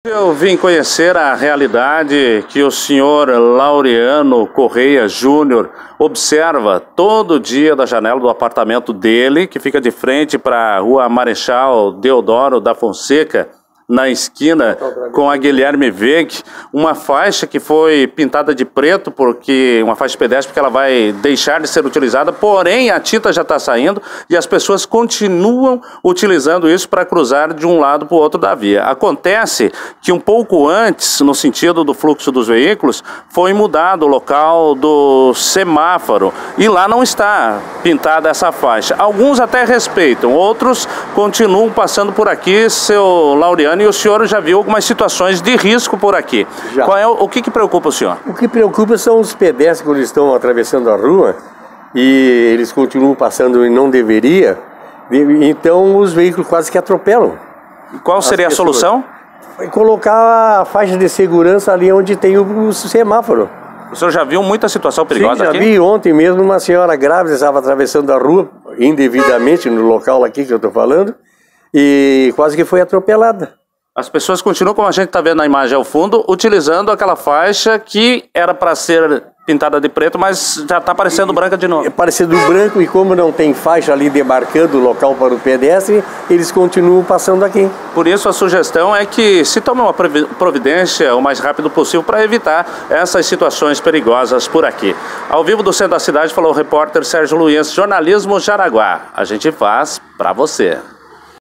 Eu vim conhecer a realidade que o senhor Laureano Correia Júnior observa todo dia da janela do apartamento dele, que fica de frente para a rua Marechal Deodoro da Fonseca, na esquina com a Guilherme Weg, uma faixa que foi pintada de preto, porque uma faixa pedestre, porque ela vai deixar de ser utilizada, porém a tinta já está saindo e as pessoas continuam utilizando isso para cruzar de um lado para o outro da via. Acontece que um pouco antes, no sentido do fluxo dos veículos, foi mudado o local do semáforo e lá não está pintada essa faixa. Alguns até respeitam, outros continuam passando por aqui. Seu Laureano, e o senhor já viu algumas situações de risco por aqui. Já. O que preocupa o senhor? O que preocupa são os pedestres quando eles estão atravessando a rua e eles continuam passando e não deveria, então os veículos quase que atropelam. Qual seria a solução? Colocar a faixa de segurança ali onde tem o semáforo. O senhor já viu muita situação perigosa aqui? Sim, já vi ontem mesmo uma senhora grávida estava atravessando a rua indevidamente no local aqui que eu estou falando e quase que foi atropelada. As pessoas continuam, como a gente está vendo na imagem ao fundo, utilizando aquela faixa que era para ser pintada de preto, mas já está parecendo branca de novo. É parecendo branco, e como não tem faixa ali demarcando o local para o pedestre, eles continuam passando aqui. Por isso a sugestão é que se tome uma providência o mais rápido possível para evitar essas situações perigosas por aqui. Ao vivo do centro da cidade falou o repórter Sérgio Luiz, Jornalismo Jaraguá. A gente faz para você.